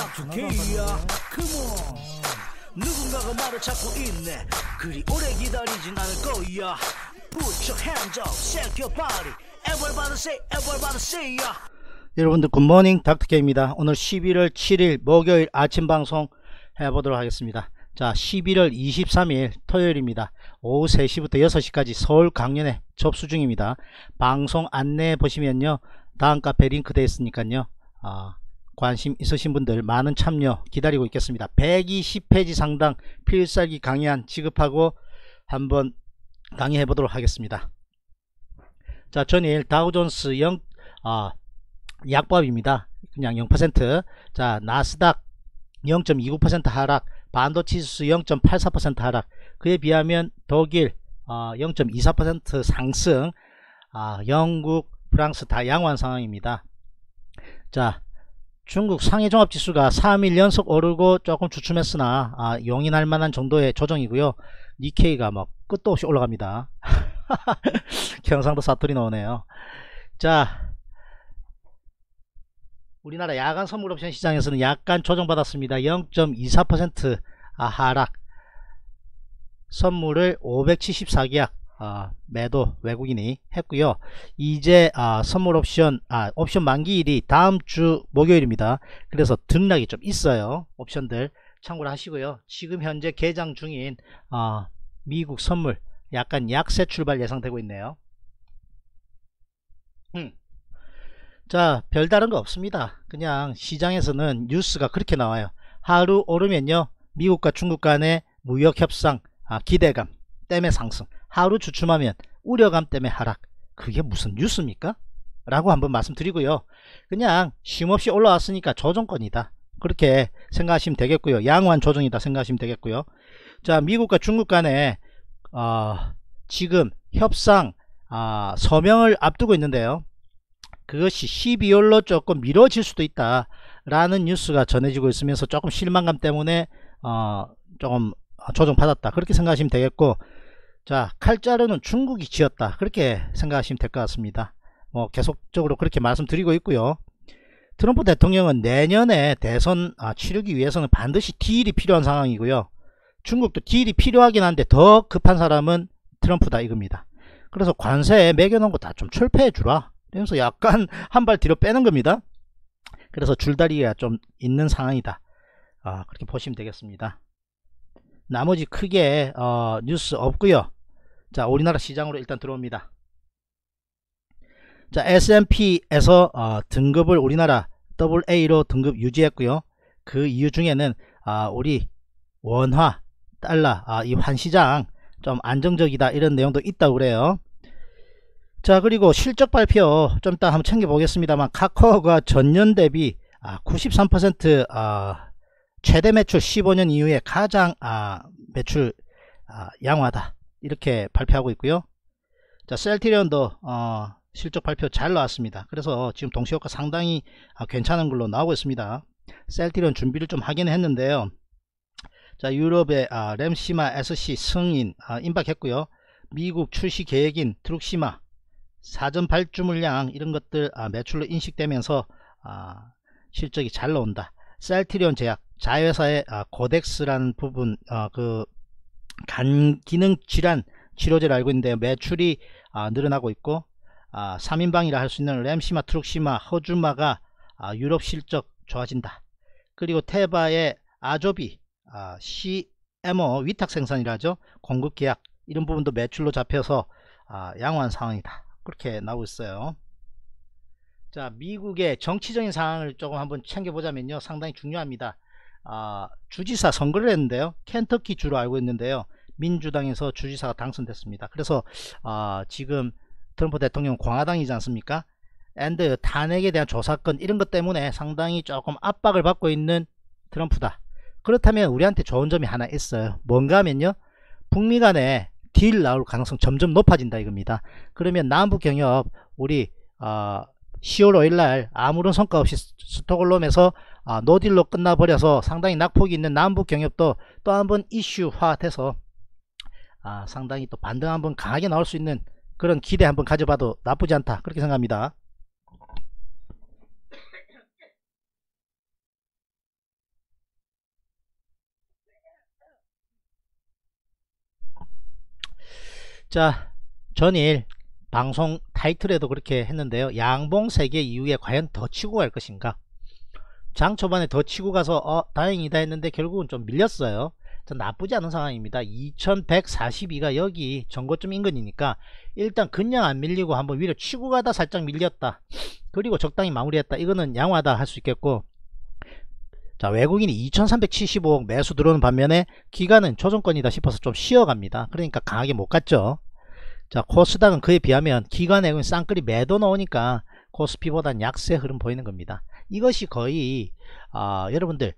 Y2K야 컴온 누군가가 말을 찾고 있네 그리 오래 기다리진 않을 거야 Put your hands up, shake your body everybody say ya. 여러분들 굿모닝 닥터케입니다. 오늘 11월 7일 목요일 아침 방송 해보도록 하겠습니다. 자, 11월 23일 토요일입니다. 오후 3시부터 6시까지 서울 강연에 접수 중입니다. 방송 안내 보시면요, 다음 카페 링크 되어 있으니까요, 관심 있으신 분들 많은 참여 기다리고 있겠습니다. 120페이지 상당 필살기 강의안 지급하고 한번 강의해 보도록 하겠습니다. 자, 전일 다우존스 약밥입니다. 그냥 0%. 자, 나스닥 0.29% 하락, 반도체지수 0.84% 하락, 그에 비하면 독일 0.24% 상승, 영국, 프랑스 다 양호한 상황입니다. 자, 중국 상해종합지수가 3일 연속 오르고 조금 주춤했으나 용인할 만한 정도의 조정이고요. 니케이가 뭐 끝도 없이 올라갑니다. 경상도 사투리 나오네요. 자, 우리나라 야간 선물 옵션 시장에서는 약간 조정받았습니다. 0.24% 하락, 선물을 574계약 매도 외국인이 했고요. 이제 선물 옵션 만기일이 다음 주 목요일입니다. 그래서 등락이 좀 있어요. 옵션들 참고를 하시고요. 지금 현재 개장 중인 미국 선물 약간 약세 출발 예상되고 있네요. 자, 별다른 거 없습니다. 그냥 시장에서는 뉴스가 그렇게 나와요. 하루 오르면요, 미국과 중국 간의 무역협상 기대감 때문에 상승, 하루 주춤하면 우려감 때문에 하락. 그게 무슨 뉴스입니까? 라고 한번 말씀드리고요. 그냥 쉼없이 올라왔으니까 조정권이다, 그렇게 생각하시면 되겠고요. 양호한 조정이다 생각하시면 되겠고요. 자, 미국과 중국 간에 지금 협상 서명을 앞두고 있는데요, 그것이 12월로 조금 미뤄질 수도 있다 라는 뉴스가 전해지고 있으면서 조금 실망감 때문에 조금 조정받았다, 그렇게 생각하시면 되겠고, 자, 칼자루는 중국이 쥐었다, 그렇게 생각하시면 될 것 같습니다. 뭐 계속적으로 그렇게 말씀드리고 있고요. 트럼프 대통령은 내년에 대선 치르기 위해서는 반드시 딜이 필요한 상황이고요. 중국도 딜이 필요하긴 한데 더 급한 사람은 트럼프다 이겁니다. 그래서 관세에 매겨놓은 거 다 좀 철폐해 주라, 그래서 약간 한 발 뒤로 빼는 겁니다. 그래서 줄다리기가 좀 있는 상황이다, 그렇게 보시면 되겠습니다. 나머지 크게 뉴스 없고요. 자, 우리나라 시장으로 일단 들어옵니다. 자, S&P에서 등급을 우리나라 AA로 등급 유지했고요. 그 이유 중에는 우리 원화, 달러, 이 환시장 좀 안정적이다, 이런 내용도 있다고 그래요. 자, 그리고 실적 발표 좀 이따 한번 챙겨보겠습니다만, 카카오가 전년 대비 93% 최대 매출 15년 이후에 가장 매출 양호하다, 이렇게 발표하고 있고요. 자, 셀트리온도 실적 발표 잘 나왔습니다. 그래서 지금 동시효과 상당히 괜찮은 걸로 나오고 있습니다. 셀트리온 준비를 좀 하긴 했는데요. 자, 유럽의 램시마 SC 승인 임박했고요. 미국 출시 계획인 트룩시마 사전 발주 물량 이런 것들 매출로 인식되면서 실적이 잘 나온다. 셀트리온 제약 자회사의 고덱스라는 부분, 그 간 기능 질환 치료제를 알고 있는데 매출이 늘어나고 있고, 3인방이라 할 수 있는 램시마, 트룩시마, 허주마가 유럽 실적 좋아진다. 그리고 테바의 아조비 CMO 위탁 생산이라 하죠, 공급 계약 이런 부분도 매출로 잡혀서 양호한 상황이다, 그렇게 나오고 있어요. 자, 미국의 정치적인 상황을 조금 한번 챙겨보자면요, 상당히 중요합니다. 주지사 선거를 했는데요, 켄터키 주로 알고 있는데요, 민주당에서 주지사가 당선됐습니다. 그래서 지금 트럼프 대통령 공화당이지 않습니까? 앤드 탄핵에 대한 조사건 이런 것 때문에 상당히 조금 압박을 받고 있는 트럼프다. 그렇다면 우리한테 좋은 점이 하나 있어요. 뭔가 하면요, 북미 간에 딜 나올 가능성 점점 높아진다 이겁니다. 그러면 남북 경협 우리 10월 5일날 아무런 성과 없이 스톡홀름에서 노딜로 끝나버려서 상당히 낙폭이 있는 남북 경협도 또 한번 이슈화 돼서 상당히 또 반등 한번 강하게 나올 수 있는 그런 기대 한번 가져봐도 나쁘지 않다, 그렇게 생각합니다. 자, 전일 방송 타이틀에도 그렇게 했는데요. 양봉 3개 이후에 과연 더 치고 갈 것인가? 장 초반에 더 치고 가서 다행이다 했는데 결국은 좀 밀렸어요. 전 나쁘지 않은 상황입니다. 2142가 여기 전고점 인근이니까 일단 그냥 안 밀리고 한번 위로 치고 가다 살짝 밀렸다. 그리고 적당히 마무리했다. 이거는 양호하다 할 수 있겠고, 자, 외국인이 2375억 매수 들어오는 반면에 기관은 조정권이다 싶어서 좀 쉬어갑니다. 그러니까 강하게 못 갔죠. 자, 코스닥은 그에 비하면 기관 외국인 쌍끌이 매도 나오니까 코스피보단 약세 흐름 보이는 겁니다. 이것이 거의 여러분들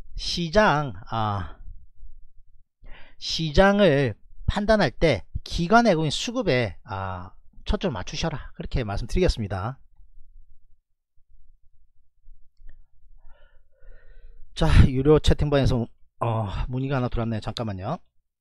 시장을 판단할 때 기관 외국인 수급에 초점을 맞추셔라, 그렇게 말씀드리겠습니다. 자, 유료 채팅방에서 문의가 하나 들어왔네요. 잠깐만요.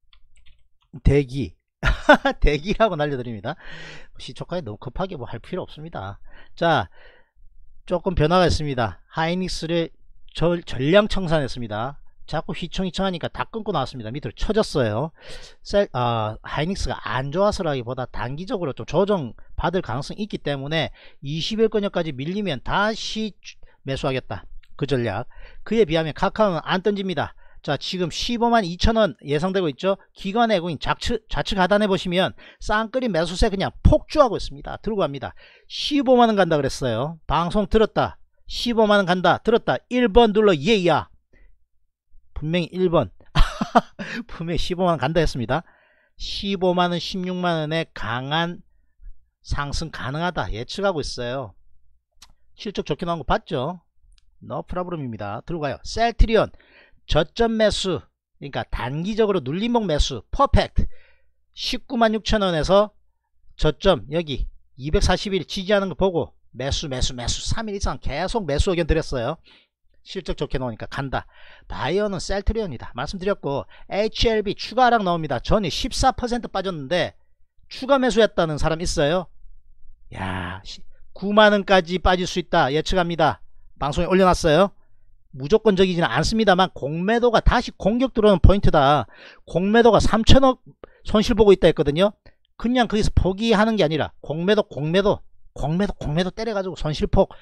대기 대기라고 날려드립니다. 시초가에 너무 급하게 뭐 할 필요 없습니다. 자, 조금 변화가 있습니다. 하이닉스를 전량 청산했습니다. 자꾸 휘청휘청하니까 다 끊고 나왔습니다. 밑으로 쳐졌어요. 하이닉스가 안 좋아서라기보다 단기적으로 좀 조정 받을 가능성이 있기 때문에 20일권역까지 밀리면 다시 매수하겠다, 그 전략. 그에 비하면 카카오는 안 던집니다. 자, 지금 15만 2천원 예상되고 있죠. 기관 외국인 좌측 하단에 보시면 쌍끌이 매수세 그냥 폭주하고 있습니다. 들고 갑니다. 15만원 간다 그랬어요. 방송 들었다. 15만원 간다 들었다. 1번 눌러 예야. 분명히 1번 분명히 15만원 간다 했습니다. 15만원 16만원에 강한 상승 가능하다 예측하고 있어요. 실적 좋게 나온 거 봤죠? 노 프라브럼입니다. 들고 가요. 셀트리온 저점 매수, 그러니까 단기적으로 눌림목 매수 퍼펙트. 19만 6천원에서 저점 여기 241 지지하는 거 보고 매수 3일 이상 계속 매수 의견 드렸어요. 실적 좋게 나오니까 간다. 바이어는 셀트리온이다 말씀드렸고, HLB 추가 하락 나옵니다. 전이 14% 빠졌는데 추가 매수했다는 사람 있어요? 야, 9만원까지 빠질 수 있다 예측합니다. 방송에 올려놨어요. 무조건적이지는 않습니다만 공매도가 다시 공격 들어오는 포인트다. 공매도가 3천억 손실 보고 있다 했거든요. 그냥 거기서 포기하는 게 아니라 공매도 때려가지고 손실폭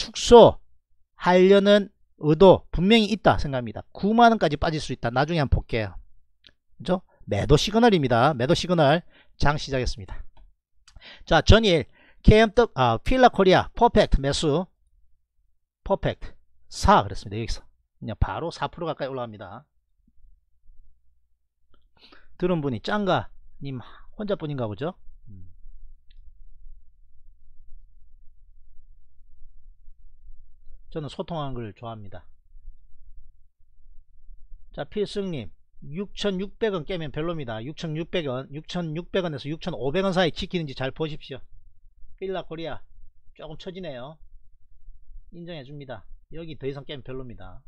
축소하려는 의도 분명히 있다 생각합니다. 9만원까지 빠질 수 있다. 나중에 한번 볼게요. 그죠? 매도 시그널입니다. 매도 시그널. 장 시작했습니다. 자, 전일 필라코리아 퍼펙트 매수 퍼펙트 4 그랬습니다. 여기서 그냥 바로 4% 가까이 올라갑니다. 들은 분이 짱가님 혼자뿐인가 보죠. 저는 소통하는 걸 좋아합니다. 자, 필승님 6,600원 깨면 별로입니다. 6,600원 6,600원에서 6,500원 사이 지키는지 잘 보십시오. 필라코리아 조금 처지네요. 인정해줍니다. 여기 더 이상 깨면 별로입니다.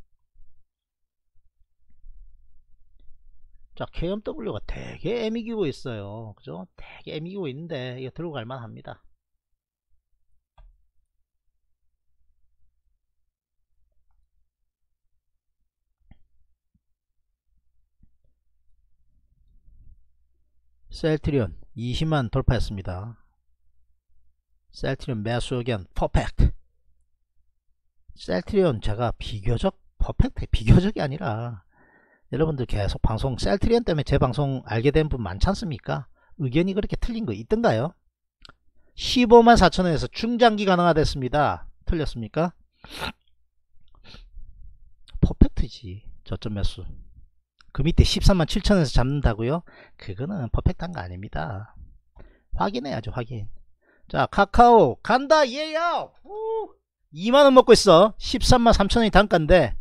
자, KMW가 되게 애미기고 있어요. 그죠? 되게 애미기고 있는데 이거 들고 갈만 합니다. 셀트리온 20만 돌파했습니다. 셀트리온 매수 의견 퍼펙트. 셀트리온 제가 비교적 퍼펙트, 비교적이 아니라 여러분들 계속 방송 셀트리온 때문에 제 방송 알게 된 분 많지 않습니까? 의견이 그렇게 틀린 거 있던가요? 15만 4천원에서 중장기 가능하됐습니다. 틀렸습니까? 퍼펙트지. 저점 매수 그 밑에 13만 7천원에서 잡는다고요? 그거는 퍼펙트한 거 아닙니다. 확인해야죠. 확인. 자, 카카오 간다 예요. 2만원 먹고 있어. 13만 3천원이 단가인데,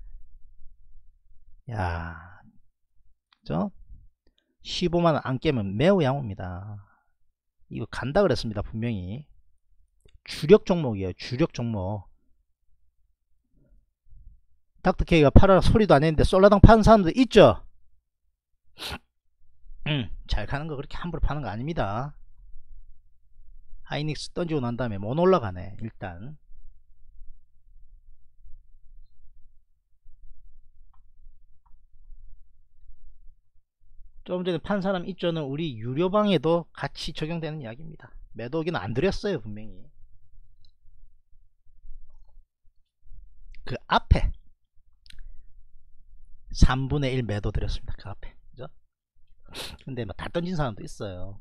야, 그죠? 15만원 안 깨면 매우 양호입니다. 이거 간다 그랬습니다. 분명히 주력 종목이에요. 주력 종목. 닥터케이가 팔아라 소리도 안 했는데 솔라당 파는 사람도 있죠. 잘 가는 거 그렇게 함부로 파는 거 아닙니다. 하이닉스 던지고 난 다음에 못 올라가네. 일단 조금 전에 판 사람 입조는 우리 유료방에도 같이 적용되는 이야기입니다. 매도 의견은 안 드렸어요. 분명히 그 앞에 3분의 1 매도 드렸습니다. 그 앞에, 그죠? 근데 뭐 다 던진 사람도 있어요.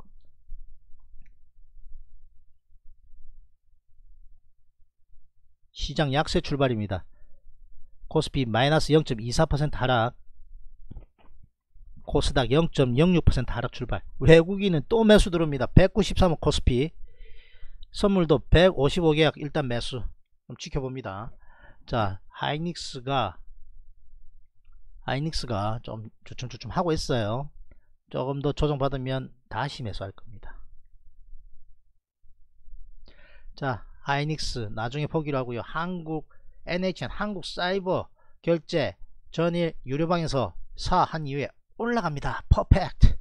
시장 약세 출발입니다. 코스피 마이너스 0.24% 하락, 코스닥 0.06% 하락 출발. 외국인은 또 매수 들어옵니다. 193억 코스피, 선물도 155계약 일단 매수. 좀 지켜봅니다. 자, 하이닉스가 좀 주춤주춤 하고 있어요. 조금 더 조정받으면 다시 매수할 겁니다. 자, 하이닉스 나중에 보기로 하고요. 한국 NHN 한국사이버 결제 전일 유료방에서 사한 이후에 올라갑니다. 퍼펙트.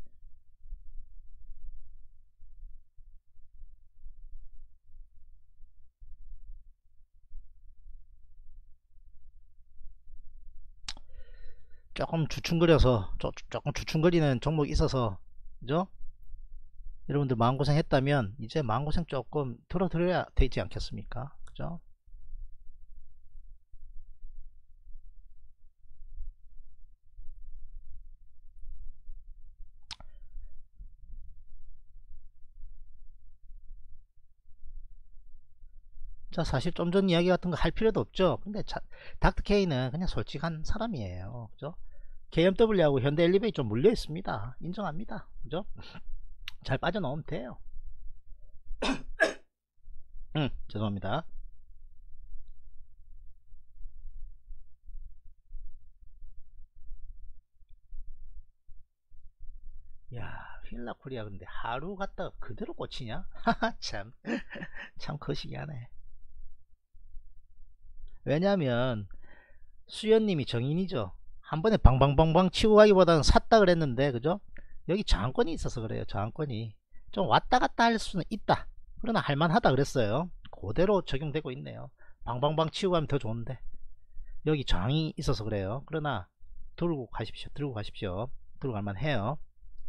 조금 주춤거려서 조금 주춤거리는 종목이 있어서, 그죠? 여러분들 마음고생 했다면 이제 마음고생 조금 덜어드려야 되지 않겠습니까? 그죠? 자, 사실 좀 전 이야기 같은 거 할 필요도 없죠. 근데 닥터케이는 그냥 솔직한 사람이에요. 그죠? KMW하고 현대엘리베이 좀 물려 있습니다. 인정합니다. 그죠? 잘 빠져나오면 돼요. 죄송합니다. 야, 휠라코리아 근데 하루 갔다가 그대로 꽂히냐? 참, 참 거시기하네. 왜냐면 수연님이 정인이죠. 한 번에 방방방방 치고 가기보다는 샀다 그랬는데, 그죠? 여기 저항권이 있어서 그래요. 저항권이 좀 왔다 갔다 할 수는 있다. 그러나 할만하다 그랬어요. 그대로 적용되고 있네요. 방방방 치고 가면 더 좋은데 여기 저항이 있어서 그래요. 그러나 들고 가십시오. 들고 갈만 해요.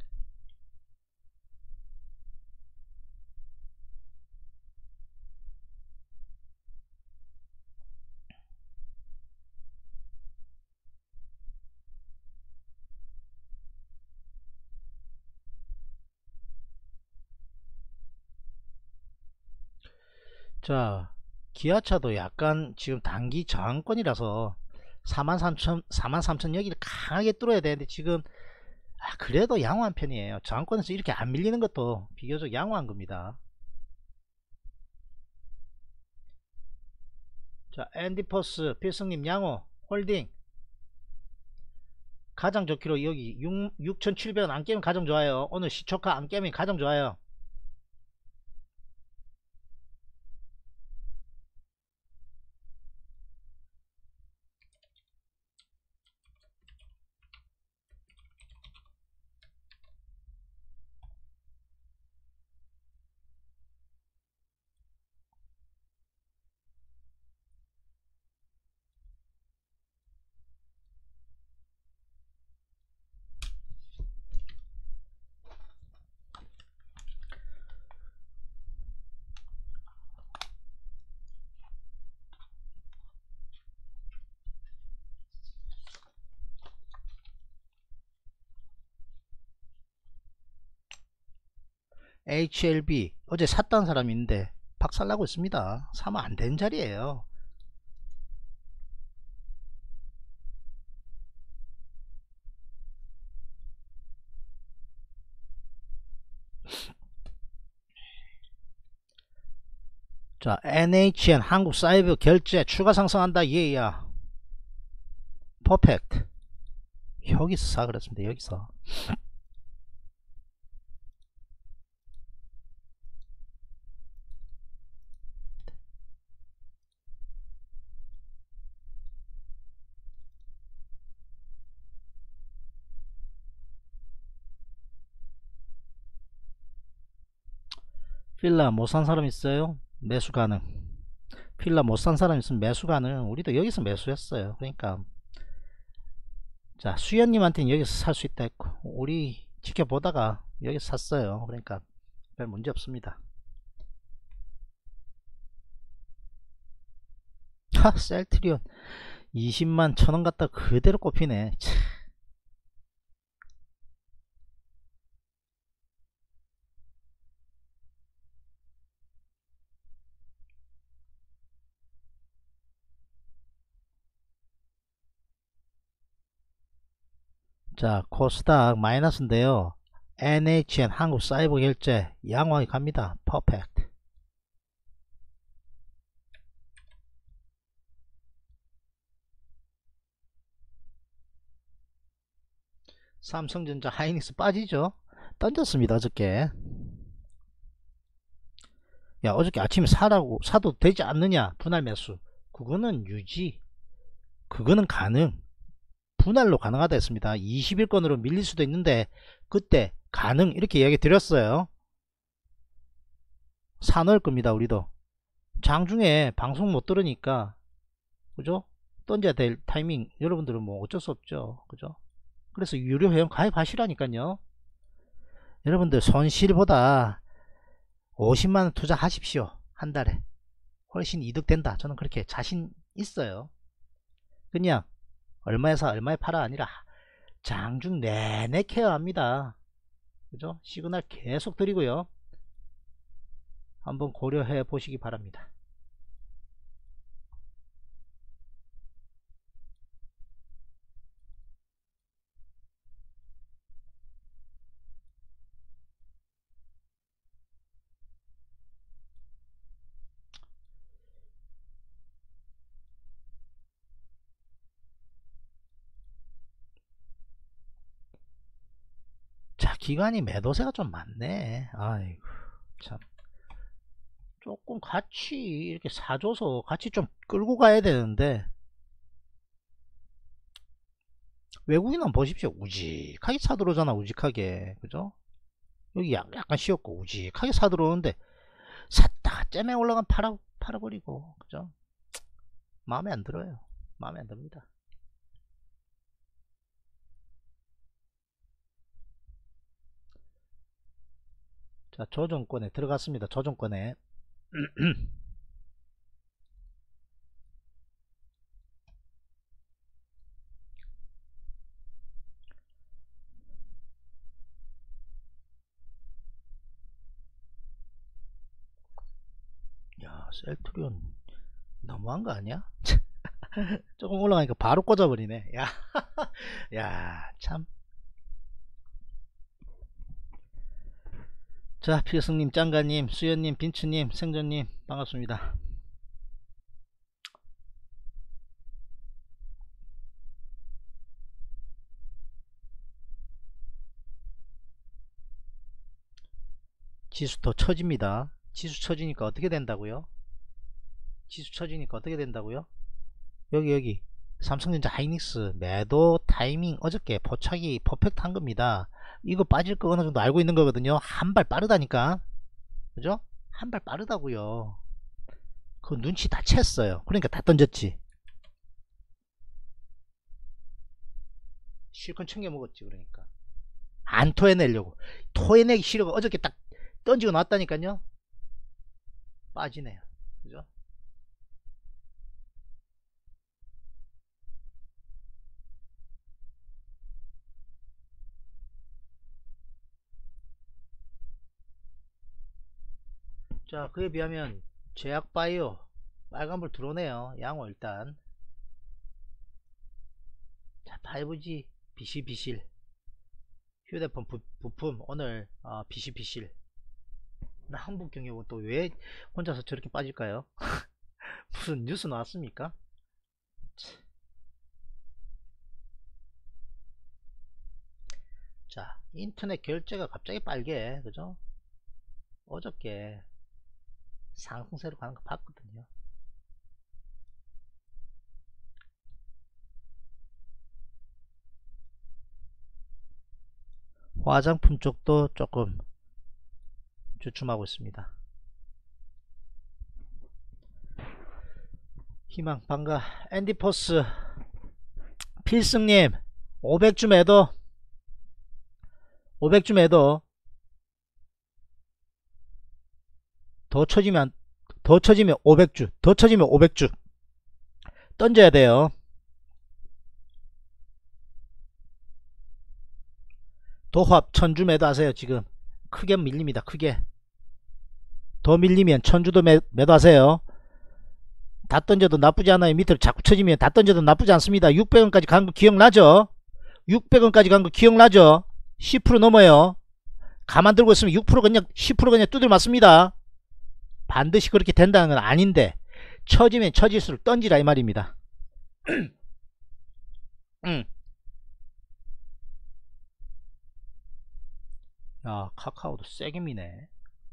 자, 기아차도 약간 지금 단기 저항권이라서 43,000 여기를 강하게 뚫어야 되는데 지금 그래도 양호한 편이에요. 저항권에서 이렇게 안 밀리는 것도 비교적 양호한 겁니다. 자, 앤디퍼스 필승님 양호 홀딩 가장 좋기로 여기 6,700원 안 깨면 가장 좋아요. 오늘 시초가 안 깨면 가장 좋아요. HLB 어제 샀다는 사람이 있는데 박살나고 있습니다. 사면 안 되는 자리에요. 자, NHN 한국사이버 결제 추가 상승한다. 예야 퍼펙트. 여기서 사 그랬습니다. 여기서 필라 못 산 사람 있어요? 매수 가능. 필라 못 산 사람 있으면 매수 가능. 우리도 여기서 매수했어요. 그러니까 자, 수연님한테는 여기서 살 수 있다 했고 우리 지켜보다가 여기 샀어요. 그러니까 별 문제 없습니다. 셀트리온 20만 1,000원 갖다 그대로 꼽히네. 자, 코스닥 마이너스인데요. NHN 한국사이버결제 양호하게 갑니다. 퍼펙트. 삼성전자 하이닉스 빠지죠. 던졌습니다. 어저께. 야, 어저께 아침에 사도 되지 않느냐, 분할 매수. 그거는 유지, 그거는 가능, 분할로 가능하다 했습니다. 20일권으로 밀릴 수도 있는데 그때 가능, 이렇게 이야기 드렸어요. 사놓을 겁니다. 우리도 장중에 방송 못 들으니까, 그죠? 던져야 될 타이밍, 여러분들은 뭐 어쩔 수 없죠. 그죠? 그래서 유료 회원 가입하시라니까요. 여러분들 손실보다 50만원 투자하십시오. 한 달에 훨씬 이득된다. 저는 그렇게 자신 있어요. 그냥 얼마에 사 얼마에 팔아 아니라 장중 내내 케어합니다. 그죠? 시그널 계속 드리고요. 한번 고려해 보시기 바랍니다. 자, 기관이 매도세가 좀 많네. 아이고, 참. 조금 같이 이렇게 사줘서 같이 좀 끌고 가야 되는데, 외국인은 보십시오. 우직하게 사들어오잖아. 우직하게. 그죠? 여기 약간 쉬었고 우직하게 사들어오는데, 샀다가 잼에 올라간 팔아버리고. 그죠? 마음에 안 들어요. 마음에 안 듭니다. 자, 조정권에 들어갔습니다. 조정권에. 야, 셀트리온 너무한 거 아니야? 조금 올라가니까 바로 꽂아버리네. 야, 야, 참. 자, 필승님, 짱가님, 수연님, 빈츠님, 생전님, 반갑습니다. 지수 더 처집니다. 지수 처지니까 어떻게 된다고요? 지수 처지니까 어떻게 된다고요? 여기 삼성전자 하이닉스 매도 타이밍 어저께 포착이 퍼펙트 한 겁니다. 이거 빠질 거 어느 정도 알고 있는 거거든요. 한 발 빠르다니까. 그죠? 한 발 빠르다고요. 그 눈치 다 챘어요. 그러니까 다 던졌지. 실컷 챙겨 먹었지. 그러니까 안 토해내려고. 토해내기 싫어. 어저께 딱 던지고 놨다니까요. 빠지네요. 그죠? 자, 그에 비하면 제약바이오 빨간불 들어오네요. 양호 일단. 자, 5G 비실비실 휴대폰 부품 오늘 비실비실. 나 한국경영은 또 왜 혼자서 저렇게 빠질까요? 무슨 뉴스 나왔습니까? 자, 인터넷 결제가 갑자기 빨개. 그죠? 어저께 상승세로 가는 거 봤거든요. 화장품 쪽도 조금 주춤하고 있습니다. 희망 반가. 앤디포스 필승님 500주 매도 500주 매도. 더 쳐지면 500주, 더 쳐지면 500주 던져야 돼요. 도합 1000주 매도하세요. 지금 크게 밀립니다. 크게 더 밀리면 1000주도 매도하세요. 다 던져도 나쁘지 않아요. 밑으로 자꾸 쳐지면 다 던져도 나쁘지 않습니다. 600원까지 간 거 기억나죠? 600원까지 간 거 기억나죠? 10% 넘어요. 가만 들고 있으면 6% 그냥 10% 그냥 두들 맞습니다. 반드시 그렇게 된다는 건 아닌데 쳐지면 쳐질수록 던지라 이 말입니다. 야, 카카오도 세게 미네.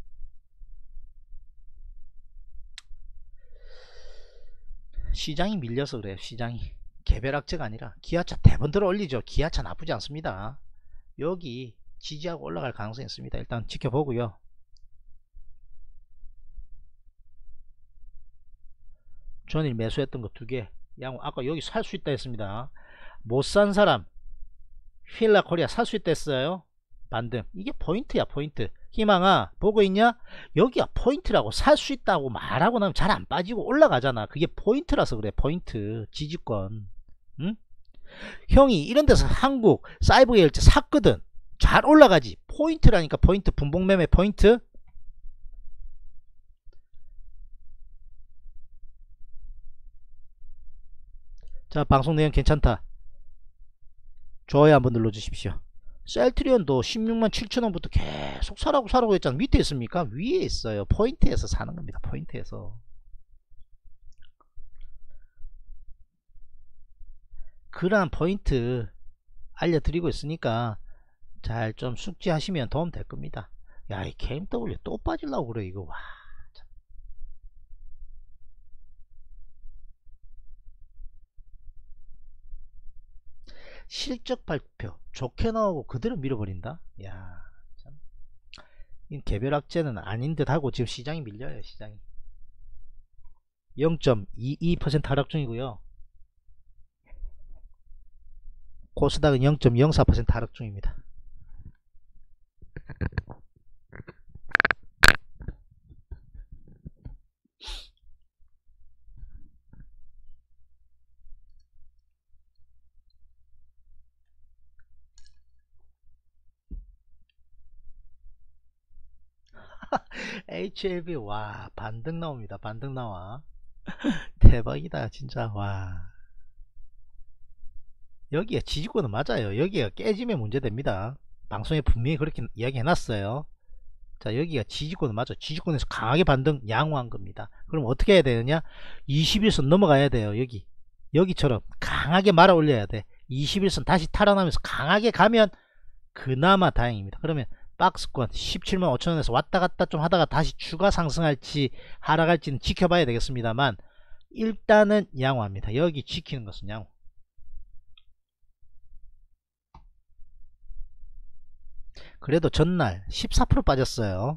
시장이 밀려서 그래요. 시장이 개별악재가 아니라. 기아차 대번 들어 올리죠. 기아차 나쁘지 않습니다. 여기 지지하고 올라갈 가능성이 있습니다. 일단 지켜보고요. 전일 매수했던 거 2개 양, 아까 여기 살 수 있다 했습니다. 못 산 사람 휠라 코리아 살 수 있다 했어요. 반등. 이게 포인트야. 포인트. 희망아 보고 있냐? 여기가 포인트라고. 살 수 있다고 말하고 나면 잘 안 빠지고 올라가잖아. 그게 포인트라서 그래. 포인트. 지지권. 응? 형이 이런 데서 한국 사이버 계열제 샀거든. 잘 올라가지. 포인트라니까. 포인트. 분봉매매 포인트. 자, 방송 내용 괜찮다. 좋아요 한번 눌러주십시오. 셀트리온도 16만 7천원부터 계속 사라고 했잖아. 밑에 있습니까? 위에 있어요. 포인트에서 사는 겁니다. 포인트에서. 그러한 포인트 알려드리고 있으니까 잘 좀 숙지하시면 도움 될 겁니다. 야, 이 KMW 또 빠지려고 그래 이거. 와, 참. 실적 발표 좋게 나오고 그대로 밀어버린다. 야, 참. 이 개별악재는 아닌 듯 하고 지금 시장이 밀려요. 시장이 0.22% 하락 중이고요. 코스닥은 0.04% 하락 중입니다. HLB 와, 반등 나옵니다. 반등 나와. 대박이다 진짜. 와, 여기가 지지권은 맞아요. 여기가 깨지면 문제됩니다. 방송에 분명히 그렇게 이야기 해놨어요. 자, 여기가 지지권은 맞아. 지지권에서 강하게 반등 양호한 겁니다. 그럼 어떻게 해야 되느냐? 21선 넘어가야 돼요. 여기처럼 강하게 말아 올려야 돼. 21선 다시 탈환하면서 강하게 가면 그나마 다행입니다. 그러면 박스권 17만 5천원에서 왔다갔다 좀 하다가 다시 추가 상승할지 하락할지는 지켜봐야 되겠습니다만 일단은 양호합니다. 여기 지키는 것은 양호. 그래도 전날 14% 빠졌어요.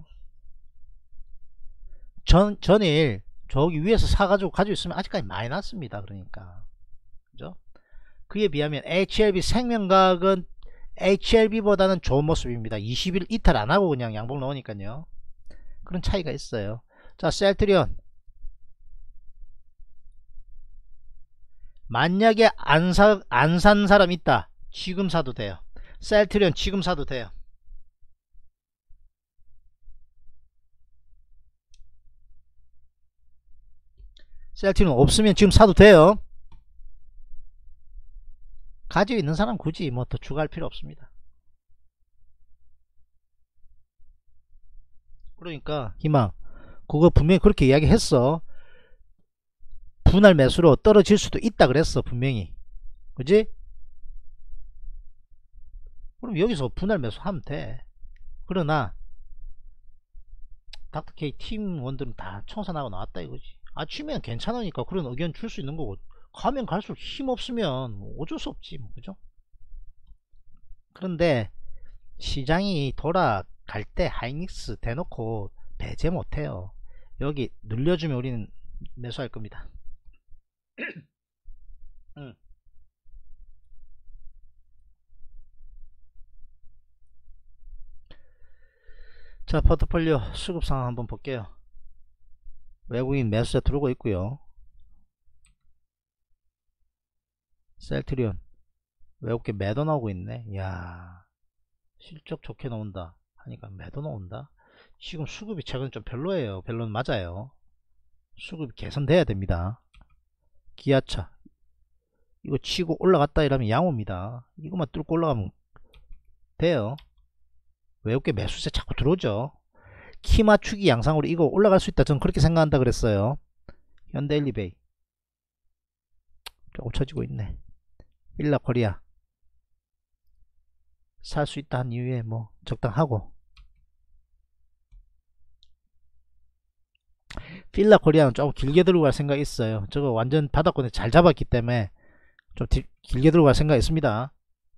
전일 저기 위에서 사가지고 가지고 있으면 아직까지 많이 났습니다. 그러니까 그죠? 그에 비하면 HLB 생명과학은 HLB보다는 좋은 모습입니다. 20일 이탈 안하고 그냥 양봉 넣으니까요. 그런 차이가 있어요. 자, 셀트리온 만약에 안 산 사람 있다. 지금 사도 돼요. 셀트리온 지금 사도 돼요. 셀트리온 없으면 지금 사도 돼요. 가지고 있는 사람 굳이 뭐 더 추가할 필요 없습니다. 그러니까 희망 그거 분명히 그렇게 이야기했어. 분할 매수로 떨어질 수도 있다 그랬어 분명히. 그지? 그럼 여기서 분할 매수하면 돼. 그러나 닥터케이 팀원들은 다 청산하고 나왔다 이거지. 아침에는 괜찮으니까 그런 의견 줄 수 있는 거고 가면 갈수록 힘없으면 어쩔 수 없지 뭐. 그죠? 그런데 시장이 돌아갈 때 하이닉스 대놓고 배제 못해요. 여기 눌려주면 우리는 매수할 겁니다. 자, 포트폴리오 수급 상황 한번 볼게요. 외국인 매수세 들어오고 있고요. 셀트리온 외국계 매도 나오고 있네. 이야, 실적 좋게 나온다 하니까 매도 나온다. 지금 수급이 최근 좀 별로예요. 별로는 맞아요. 수급이 개선돼야 됩니다. 기아차 이거 치고 올라갔다 이러면 양호입니다. 이것만 뚫고 올라가면 돼요. 외국계 매수세 자꾸 들어오죠. 키 맞추기 양상으로 이거 올라갈 수 있다, 저는 그렇게 생각한다 그랬어요. 현대일리베이 조금 처지고 있네. 필라코리아 살 수 있다 한 이유에 뭐 적당하고, 필라코리아는 조금 길게 들고 갈 생각이 있어요. 저거 완전 바닥권에 잘 잡았기 때문에 좀 길게 들고 갈 생각이 있습니다.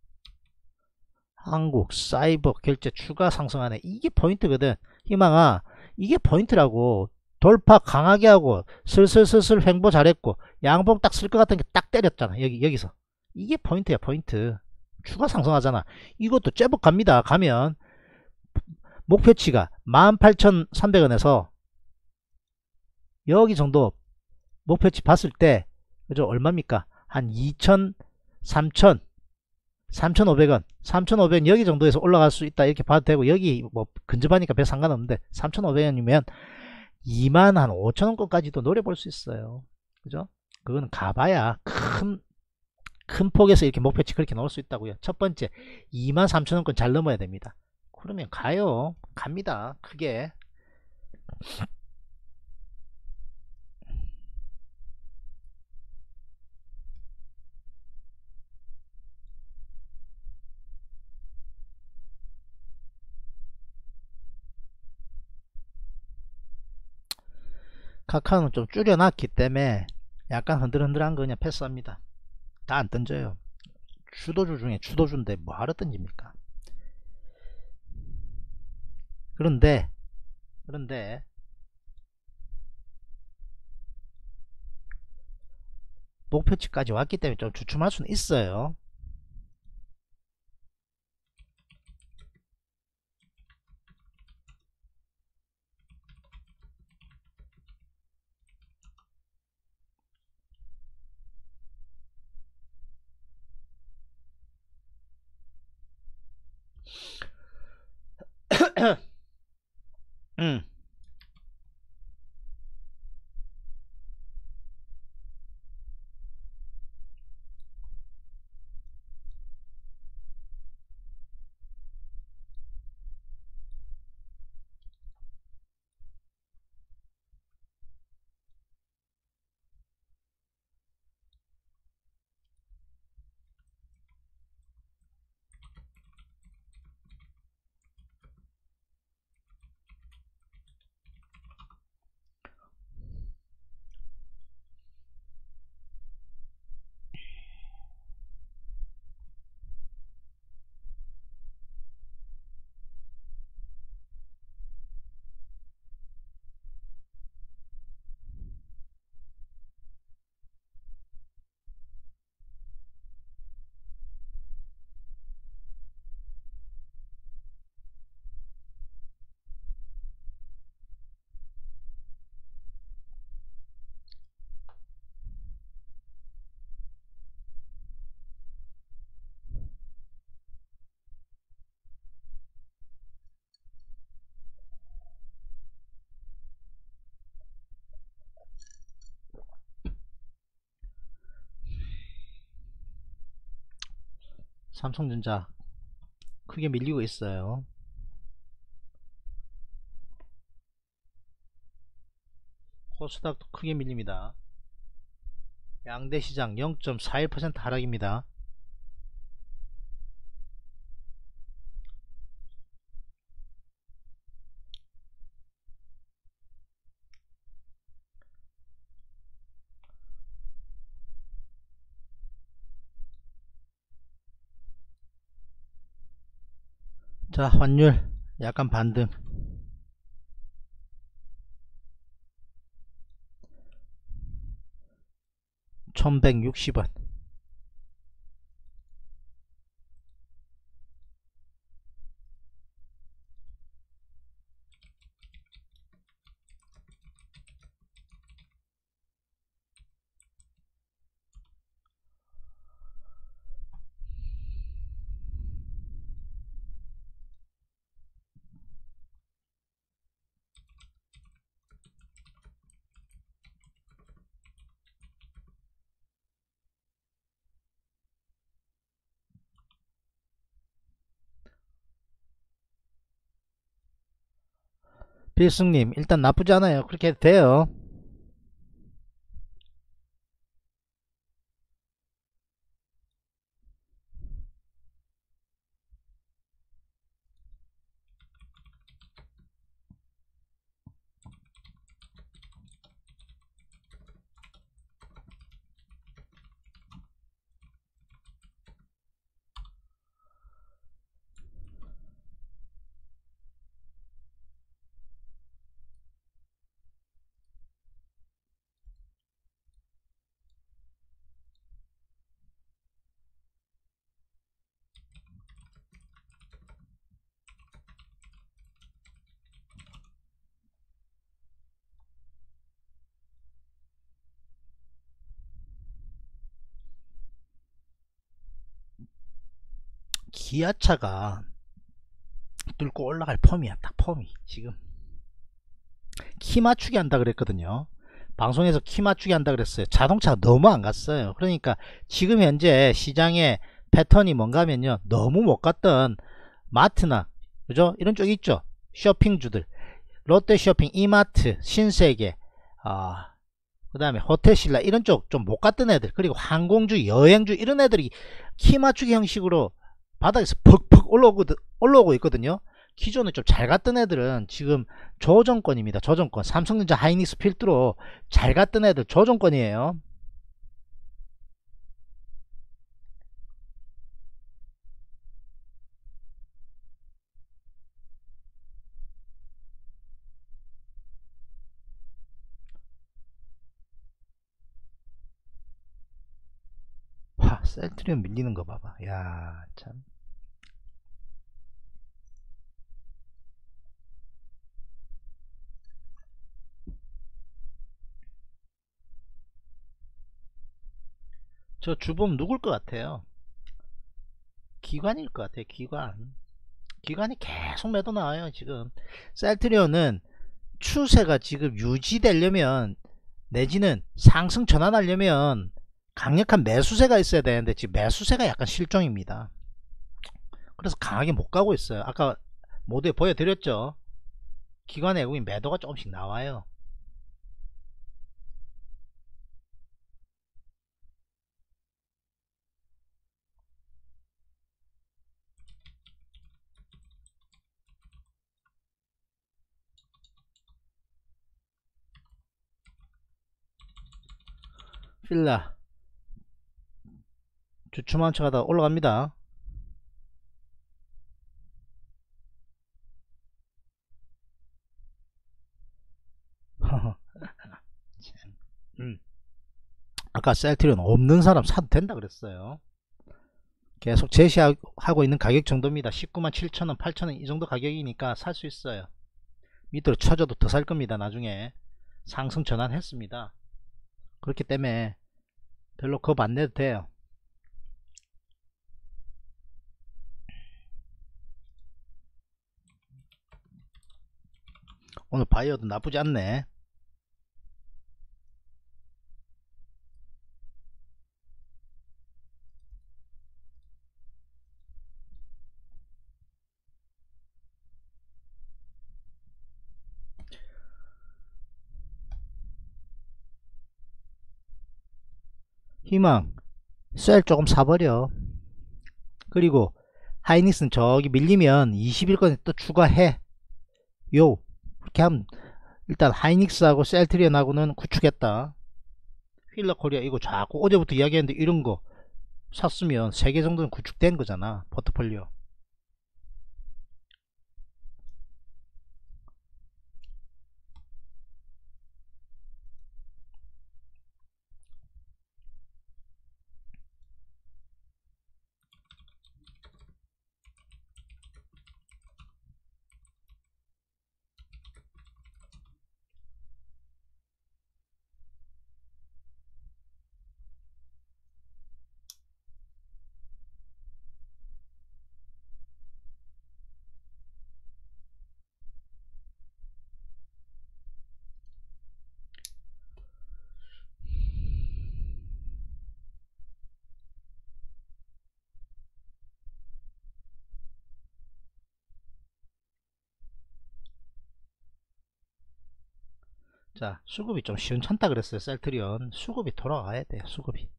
한국 사이버 결제 추가 상승하네. 이게 포인트거든. 희망아, 이게 포인트라고. 돌파 강하게 하고 슬슬슬슬 횡보 잘했고 양봉 딱 쓸 것 같은 게 딱 때렸잖아. 여기서 이게 포인트야. 포인트 추가 상승하잖아. 이것도 제법 갑니다. 가면 목표치가 18,300원에서 여기 정도 목표치 봤을 때 그죠, 얼마입니까? 한 2,000, 3,000, 3,500원 3,500원 여기 정도에서 올라갈 수 있다 이렇게 봐도 되고, 여기 뭐 근접하니까 별 상관없는데 3,500원이면 2만 한 5천원권까지도 노려볼 수 있어요. 그죠? 그거는 가봐야 큰 폭에서 이렇게 목표치 그렇게 넣을 수 있다고요. 첫 번째 23,000원권 잘 넘어야 됩니다. 그러면 가요. 갑니다. 크게. 카카오는 좀 줄여놨기 때문에 약간 흔들흔들한 거 그냥 패스합니다. 다 안 던져요. 주도주 중에 주도주인데 뭐하러 던집니까? 그런데 목표치까지 왔기 때문에 좀 주춤할 수는 있어요. 음. 삼성전자 크게 밀리고 있어요. 코스닥도 크게 밀립니다. 양대시장 0.41% 하락입니다. 자, 환율 약간 반등. 1160원. 필승님 일단 나쁘지 않아요. 그렇게 해도 돼요. 기아차가 뚫고 올라갈 폼이야. 딱 폼이 지금 키 맞추기 한다 그랬거든요. 방송에서 키 맞추기 한다 그랬어요. 자동차가 너무 안 갔어요. 그러니까 지금 현재 시장의 패턴이 뭔가 하면요, 너무 못 갔던 마트나 그죠, 이런 쪽 있죠, 쇼핑주들, 롯데쇼핑, 이마트, 신세계, 그 다음에 호텔신라, 이런 쪽 좀 못 갔던 애들, 그리고 항공주, 여행주, 이런 애들이 키 맞추기 형식으로 바닥에서 퍽퍽 올라오고 있거든요. 기존에 좀 잘 갔던 애들은 지금 조정권입니다. 조정권. 삼성전자, 하이닉스 필두로 잘 갔던 애들 조정권이에요. 와, 셀트리온 밀리는 거 봐봐. 야, 참. 저 주범 누굴 것 같아요? 기관일 것 같아요. 기관이 계속 매도 나와요. 지금 셀트리온은 추세가 지금 유지되려면, 내지는 상승 전환하려면 강력한 매수세가 있어야 되는데 지금 매수세가 약간 실종입니다. 그래서 강하게 못 가고 있어요. 아까 모두에 보여드렸죠. 기관 외국인 매도가 조금씩 나와요. 필라 주춤한 척 하다 올라갑니다. 아까 셀트리온 없는 사람 사도 된다 그랬어요. 계속 제시하고 있는 가격 정도입니다. 19만 7천원, 8천원 이 정도 가격이니까 살 수 있어요. 밑으로 쳐져도 더 살 겁니다. 나중에 상승 전환했습니다. 그렇기 때문에 별로 겁 안 내도 돼요. 오늘 바이어도 나쁘지 않네. 희망 셀 조금 사버려. 그리고 하이닉스는 저기 밀리면 21권에 또 추가해. 그렇게 하면 일단 하이닉스하고 셀트리온하고는 구축했다. 휠러 코리아 이거 자꾸 어제부터 이야기했는데 이런 거 샀으면 3개 정도는 구축된 거잖아, 포트폴리오. 자, 수급이 좀 시원찮다 그랬어요. 셀트리온 수급이 돌아가야 돼요. 수급이.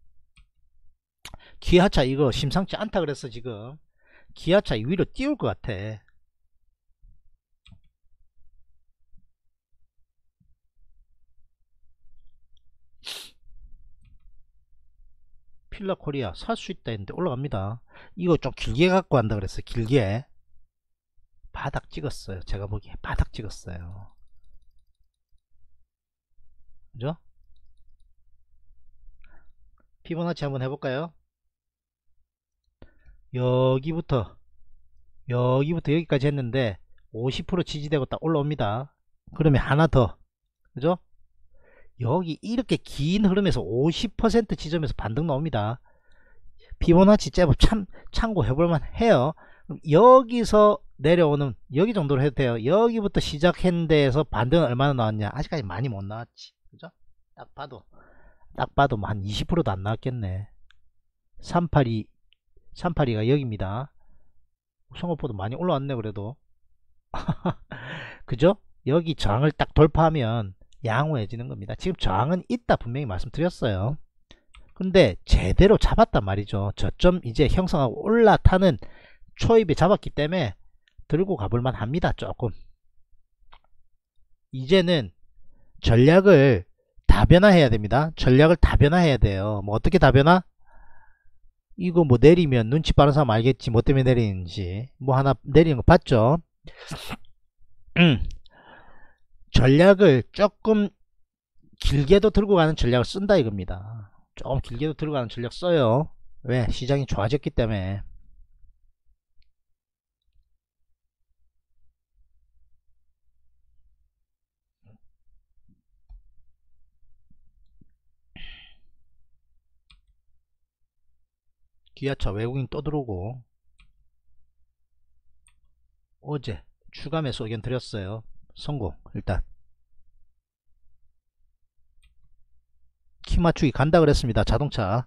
기아차 이거 심상치 않다 그랬어. 지금 기아차 위로 띄울 것 같아. 필라코리아 살 수 있다 했는데 올라갑니다. 이거 좀 길게 갖고 한다 그랬어요. 길게. 바닥 찍었어요. 제가 보기에 바닥 찍었어요. 그죠? 피보나치 한번 해볼까요? 여기부터 여기까지 했는데 50% 지지되고 딱 올라옵니다. 그러면 하나 더, 그죠? 여기 이렇게 긴 흐름에서 50% 지점에서 반등 나옵니다. 피보나치 제법 참고해볼만 해요. 여기서 내려오는 여기 정도로 해도 돼요. 여기부터 시작한 데에서 반등은 얼마나 나왔냐? 아직까지 많이 못 나왔지. 그죠? 딱 봐도 뭐 한 20%도 안 나왔겠네. 382가 여기입니다. 생각보다 많이 올라왔네. 그래도 그죠? 여기 저항을 딱 돌파하면 양호해지는 겁니다. 지금 저항은 있다 분명히 말씀드렸어요. 근데 제대로 잡았단 말이죠. 저점 이제 형성하고 올라타는 초입에 잡았기 때문에 들고 가볼만 합니다. 조금 이제는 전략을 다변화해야 됩니다. 전략을 다변화해야 돼요. 뭐 어떻게 다변화? 이거 뭐 내리면 눈치 빠른 사람 알겠지. 뭐 때문에 내리는지. 뭐 하나 내리는 거 봤죠? 전략을 조금 길게도 들고 가는 전략을 쓴다 이겁니다. 조금 길게도 들고 가는 전략 써요. 왜? 시장이 좋아졌기 때문에. 기아차 외국인 또 들어오고, 어제 추가 매수 의견 드렸어요. 성공. 일단 키 맞추기 간다 그랬습니다. 자동차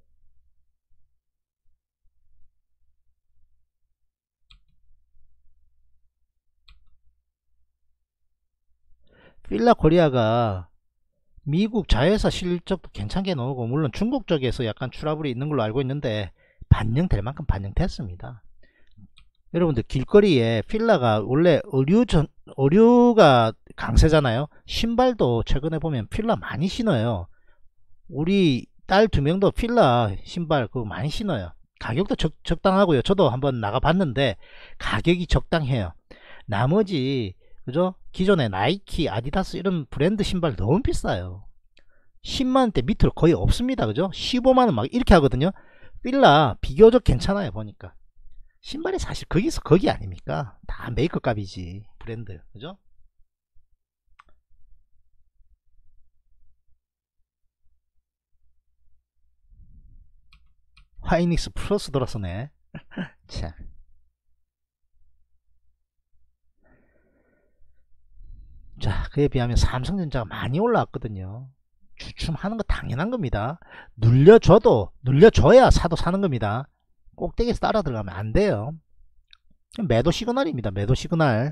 필라코리아가 미국 자회사 실적도 괜찮게 나오고, 물론 중국 쪽에서 약간 트러블이 있는 걸로 알고 있는데 반영될 만큼 반영됐습니다. 여러분들 길거리에 필라가 원래 의류가 강세잖아요. 신발도 최근에 보면 필라 많이 신어요. 우리 딸 2명도 필라 신발 그거 많이 신어요. 가격도 적당하고요. 저도 한번 나가봤는데 가격이 적당해요. 나머지 그죠? 기존에 나이키, 아디다스 이런 브랜드 신발 너무 비싸요. 10만원대 밑으로 거의 없습니다. 그죠? 15만원 막 이렇게 하거든요. 필라 비교적 괜찮아요. 보니까 신발이 사실 거기서 거기 아닙니까? 다 메이커 값이지. 브랜드 그죠? 하이닉스 플러스 돌아서네. 참. 자, 그에 비하면 삼성전자가 많이 올라왔거든요. 주춤하는 거 당연한 겁니다. 눌려줘야 사도 사는 겁니다. 꼭대기에서 따라 들어가면 안 돼요. 매도 시그널입니다. 매도 시그널.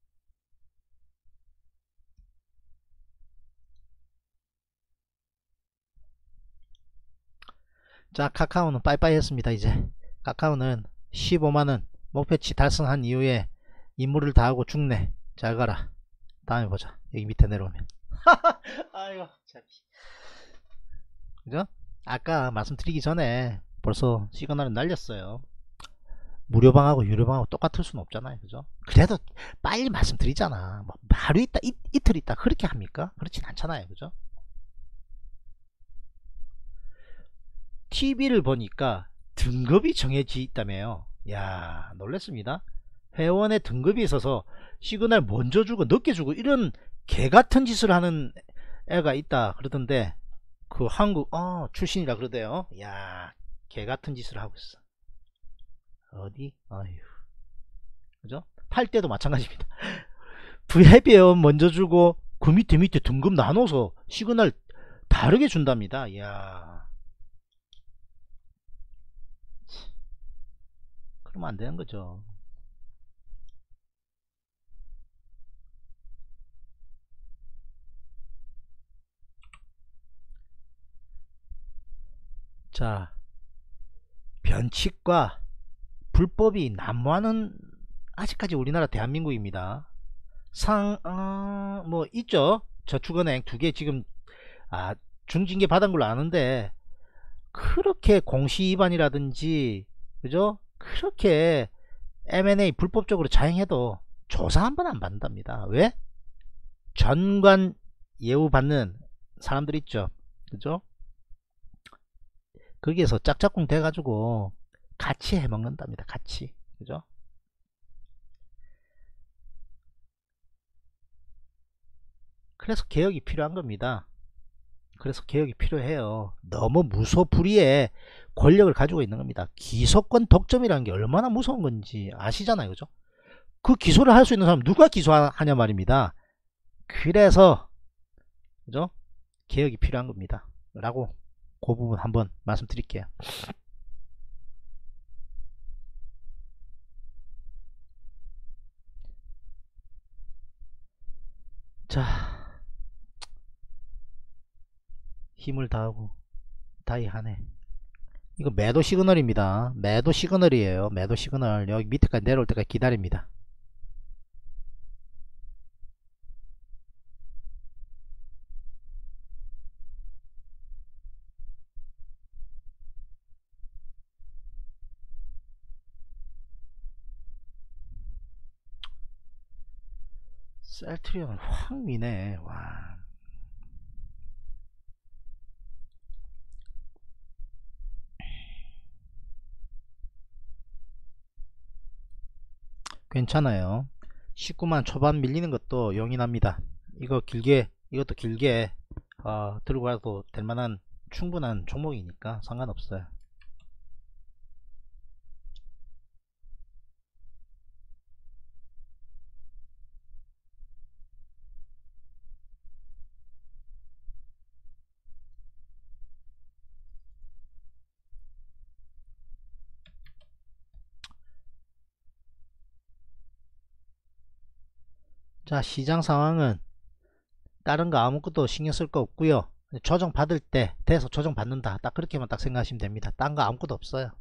자, 카카오는 빠이빠이 했습니다. 이제 카카오는 15만원 목표치 달성한 이후에 임무를 다하고 죽네. 잘 가라. 다음에 보자. 여기 밑에 내려오면. 아이고 참. 그죠? 아까 말씀드리기 전에 벌써 시그널은 날렸어요. 무료방하고 유료방하고 똑같을 수는 없잖아요. 그죠? 그래도 빨리 말씀드리잖아. 뭐 하루 있다 이틀 있다 그렇게 합니까? 그렇진 않잖아요. 그죠? TV를 보니까 등급이 정해져 있다며요. 야, 놀랬습니다. 회원의 등급이 있어서 시그널 먼저 주고 늦게 주고 이런 개같은 짓을 하는 애가 있다 그러던데, 그 한국 출신이라 그러대요. 야, 개같은 짓을 하고 있어. 어디? 아휴. 그죠? 팔 때도 마찬가지입니다. VIP 회원 먼저 주고 그 밑에 등급 나눠서 시그널 다르게 준답니다. 이야, 그러면 안 되는 거죠. 자, 변칙과 불법이 난무하는 아직까지 우리나라 대한민국입니다. 뭐 있죠. 저축은행 2개 지금 중징계 받은 걸로 아는데, 그렇게 공시 위반이라든지 그죠? 그렇게 M&A 불법적으로 자행해도 조사 한 번 안 받는답니다. 왜? 전관 예우 받는 사람들 있죠. 그죠? 거기에서 짝짝꿍 돼가지고 같이 해먹는답니다. 같이. 그죠? 그래서 개혁이 필요한 겁니다. 그래서 개혁이 필요해요. 너무 무소불위의 권력을 가지고 있는 겁니다. 기소권 독점이라는 게 얼마나 무서운 건지 아시잖아요. 그죠? 그 기소를 할 수 있는 사람 누가 기소하냐 말입니다. 그래서 그죠? 개혁이 필요한 겁니다. 라고 그 부분 한번 말씀드릴게요. 자, 힘을 다하고 다이하네. 이거 매도 시그널입니다. 매도 시그널이에요. 매도 시그널. 여기 밑에까지 내려올 때까지 기다립니다. 셀트리온은 확 미네. 와. 괜찮아요. 19만 초반 밀리는 것도 용인합니다. 이것도 길게 들고 가도 될 만한 충분한 종목이니까 상관없어요. 자, 시장 상황은 다른 거 아무것도 신경 쓸 거 없고요. 조정 받을 때 돼서 조정 받는다. 딱 그렇게만 딱 생각하시면 됩니다. 딴 거 아무것도 없어요.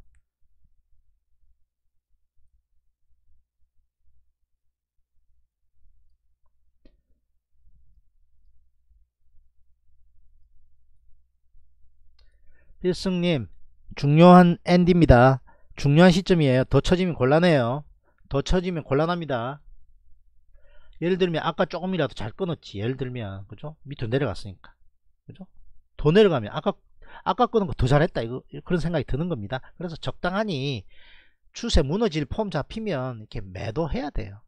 필승님, 중요한 엔드입니다. 중요한 시점이에요. 더 처지면 곤란해요. 더 처지면 곤란합니다. 예를 들면 아까 조금이라도 잘 끊었지. 예를 들면 그죠? 밑으로 내려갔으니까 그죠? 더 내려가면 아까 끊은 거 더 잘했다. 이거 그런 생각이 드는 겁니다. 그래서 적당하니 추세 무너질 폼 잡히면 이렇게 매도해야 돼요.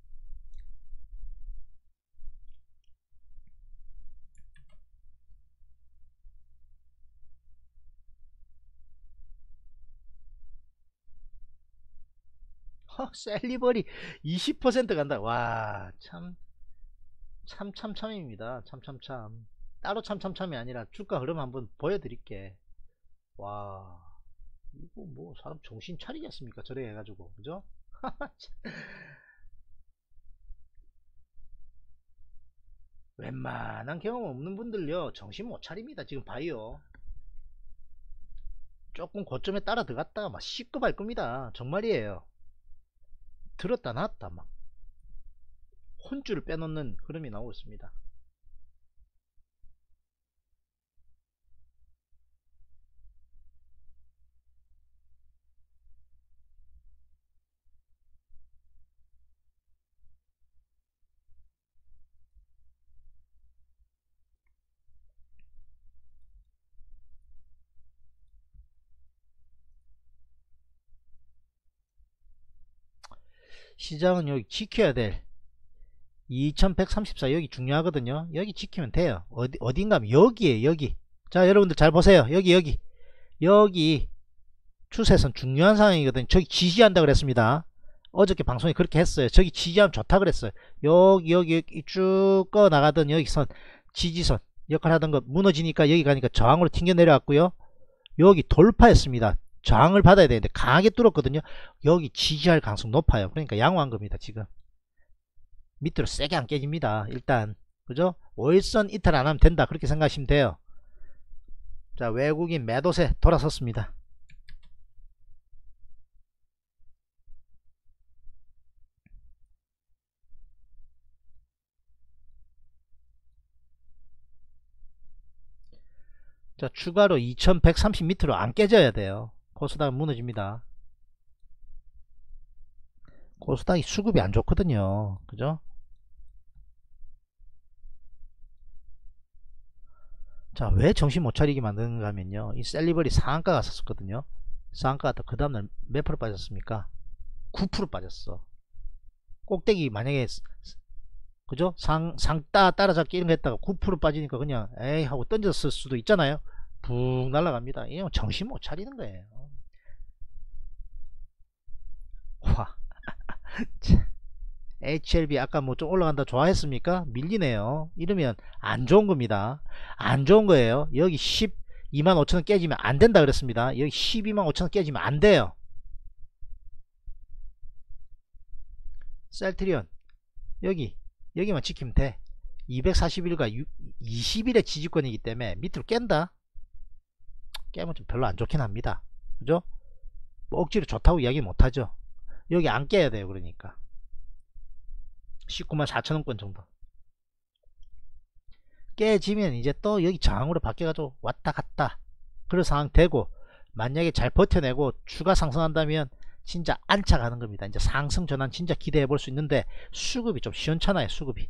셀리버리 20% 간다. 와, 참입니다. 참참참. 따로 참참참이 아니라 주가 흐름 한번 보여드릴게. 와, 이거 뭐 사람 정신 차리겠습니까? 저래 해가지고, 그죠? 웬만한 경험 없는 분들요, 정신 못 차립니다. 지금 봐요. 조금 고점에 따라 들어갔다가 막 시급할 겁니다. 정말이에요. 들었다 놨다 막 혼줄을 빼놓는 흐름이 나오고 있습니다. 시장은 여기 지켜야 될 2134 여기 중요하거든요. 여기 지키면 돼요. 어딘가 하면 여기에 여기. 자, 여러분들 잘 보세요. 여기 추세선 중요한 상황이거든요. 저기 지지한다 그랬습니다. 어저께 방송에 그렇게 했어요. 저기 지지하면 좋다 그랬어요. 여기 쭉 꺼 나가던 여기선 지지선 역할 하던 거 무너지니까 여기 가니까 저항으로 튕겨 내려왔고요. 여기 돌파했습니다. 저항을 받아야 되는데 강하게 뚫었거든요. 여기 지지할 가능성 높아요. 그러니까 양호한 겁니다. 지금 밑으로 세게 안 깨집니다. 일단 그죠? 월선 이탈 안 하면 된다. 그렇게 생각하시면 돼요. 자, 외국인 매도세 돌아섰습니다. 자, 추가로 2130 밑으로 안 깨져야 돼요. 코스닥은 무너집니다. 코스닥이 수급이 안 좋거든요. 그죠? 자, 왜 정신 못 차리게 만드는가 하면요, 이 셀리버리 상한가 갔었거든요. 상한가 갔다 그 다음날 몇 프로 빠졌습니까? 9% 빠졌어. 꼭대기 만약에 그죠? 따라잡기 이런 거 했다가 9% 빠지니까 그냥 에이 하고 던졌을 수도 있잖아요. 푹 날아갑니다. 이형 정신 못 차리는 거예요. 와. HLB 아까 뭐 좀 올라간다 좋아했습니까? 밀리네요. 이러면 안 좋은 겁니다. 안 좋은 거예요. 여기 12만 5천원 깨지면 안 된다 그랬습니다. 여기 12만 5천원 깨지면 안 돼요. 셀트리온 여기만 지키면 돼. 241과 20일의 지지권이기 때문에 밑으로 깬다. 깨면 좀 별로 안 좋긴 합니다. 그죠? 뭐 억지로 좋다고 이야기 못하죠. 여기 안 깨야 돼요. 그러니까 19만 4천원권 정도 깨지면 이제 또 여기 저항으로 바뀌어가지고 왔다 갔다 그런 상황 되고, 만약에 잘 버텨내고 추가 상승한다면 진짜 안착하는 겁니다. 이제 상승 전환 진짜 기대해 볼 수 있는데 수급이 좀 시원찮아요. 수급이.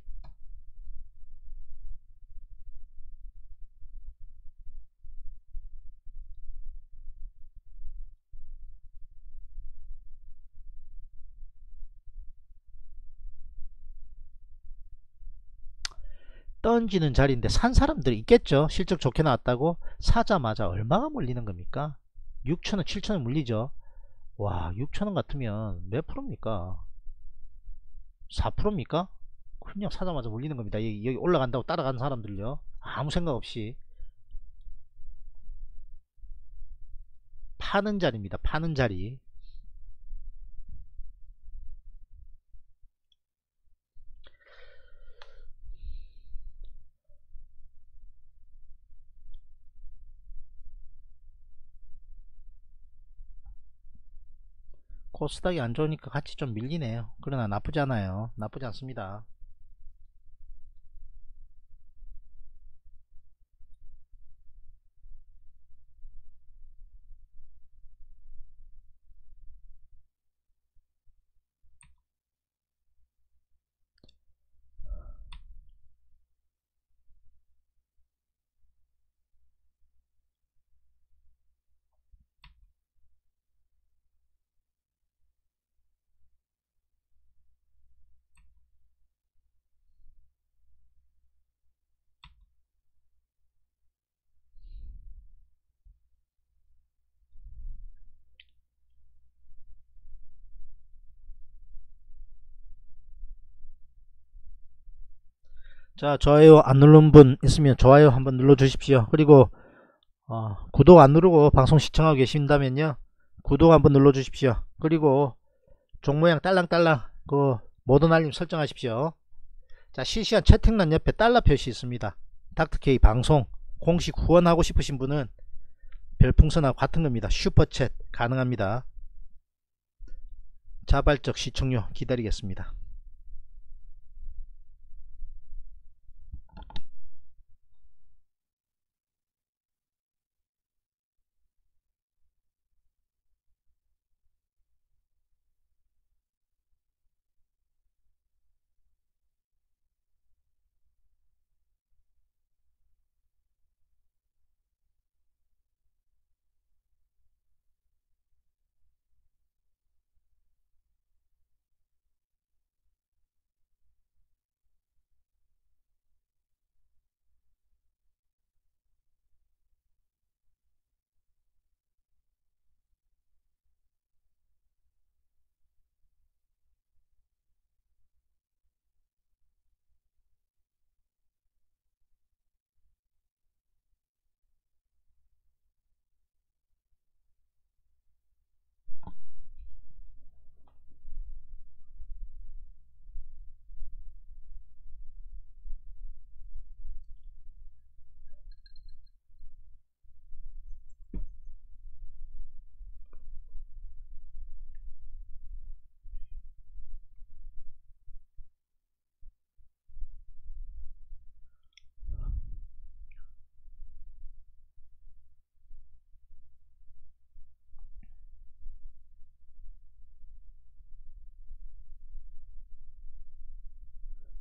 던지는 자리인데 산 사람들이 있겠죠. 실적 좋게 나왔다고 사자마자 얼마가 물리는 겁니까? 6천원 7천원 물리죠. 와, 6천원 같으면 몇 프로입니까? 4%입니까? 그냥 사자마자 물리는 겁니다. 여기 올라간다고 따라가는 사람들요, 아무 생각 없이 파는 자리입니다. 파는 자리. 코스닥이 안 좋으니까 같이 좀 밀리네요. 그러나 나쁘지 않아요. 나쁘지 않습니다. 자, 좋아요 안 누른 분 있으면 좋아요 한번 눌러 주십시오. 그리고 구독 안 누르고 방송 시청하고 계신다면요, 구독 한번 눌러 주십시오. 그리고 종모양 딸랑딸랑 그 모든 알림 설정하십시오. 자, 실시간 채팅란 옆에 달러 표시 있습니다. 닥터케이 방송 공식 후원하고 싶으신 분은 별풍선하고 같은 겁니다. 슈퍼챗 가능합니다. 자발적 시청료 기다리겠습니다.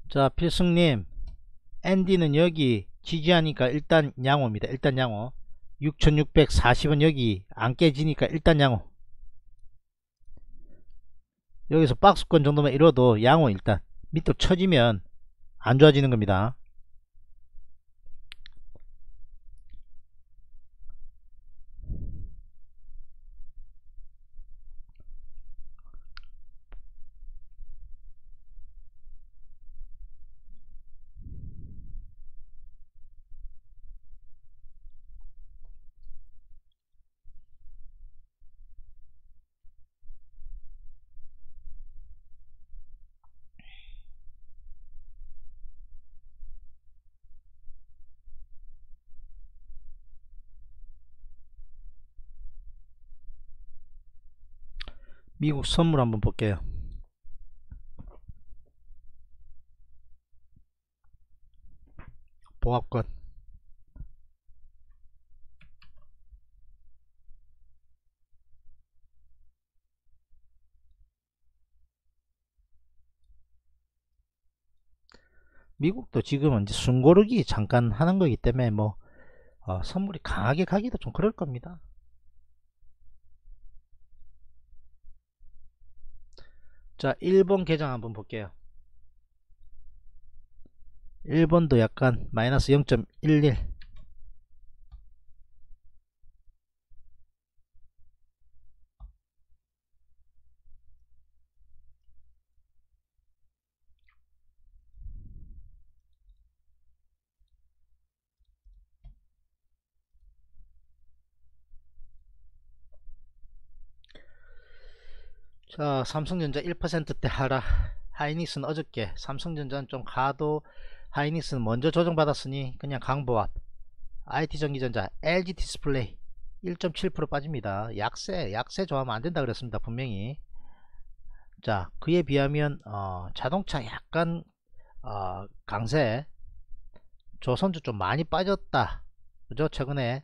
자, 필승님, 앤디는 여기 지지하니까 일단 양호입니다. 일단 양호. 6640은 여기 안 깨지니까 일단 양호. 여기서 박스권 정도만 이뤄도 양호. 일단 밑으로 쳐지면 안 좋아지는 겁니다. 미국 선물 한번 볼게요. 보합권. 미국도 지금은 이제 숨고르기 잠깐 하는 거기 때문에 뭐 선물이 강하게 가기도 좀 그럴 겁니다. 자, 일본 계정 한번 볼게요. 일본도 약간 마이너스 0.11. 자, 삼성전자 1%대 하락. 하이닉스는 어저께, 삼성전자는 좀 가도 하이닉스는 먼저 조정받았으니 그냥 강보합. IT전기전자 LG디스플레이 1.7% 빠집니다. 약세 좋아하면 안된다 그랬습니다. 분명히. 자, 그에 비하면 자동차 약간 강세. 조선주 좀 많이 빠졌다. 그죠? 최근에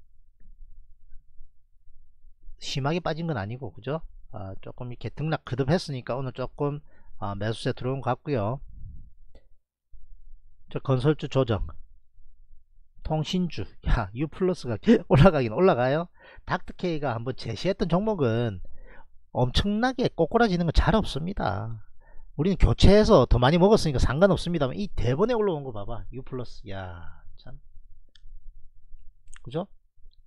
심하게 빠진 건 아니고, 그죠? 조금 이렇게 등락 거듭했으니까 오늘 조금 매수세 들어온 것 같고요. 저 건설주 조정, 통신주, 야, U 플러스가 올라가긴 올라가요. 닥터케이가 한번 제시했던 종목은 엄청나게 꼬꾸라지는 건 잘 없습니다. 우리는 교체해서 더 많이 먹었으니까 상관없습니다만 이 대번에 올라온 거 봐봐. U 플러스, 야, 참, 그죠?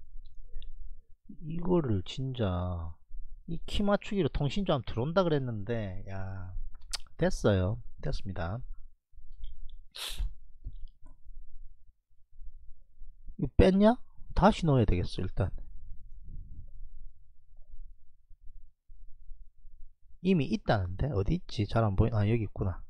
이거를 진짜 이 키 맞추기로 통신주 하면 들어온다 그랬는데, 야, 됐어요. 됐습니다. 이거 뺐냐? 다시 넣어야 되겠어. 일단 이미 있다는데 어디 있지? 잘 안 보이. 여기 있구나.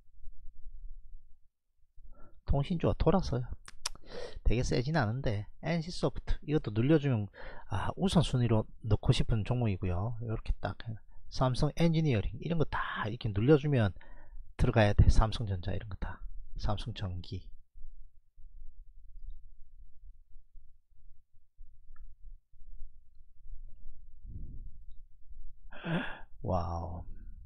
통신주가 돌아서요. 되게 세진 않은데 NC소프트 이것도 눌려주면 우선순위로 넣고 싶은 종목이고요. 이렇게 딱 삼성 엔지니어링 이런 거 다 이렇게 눌려주면 들어가야 돼. 삼성전자 이런 거 다. 삼성전기. 와우.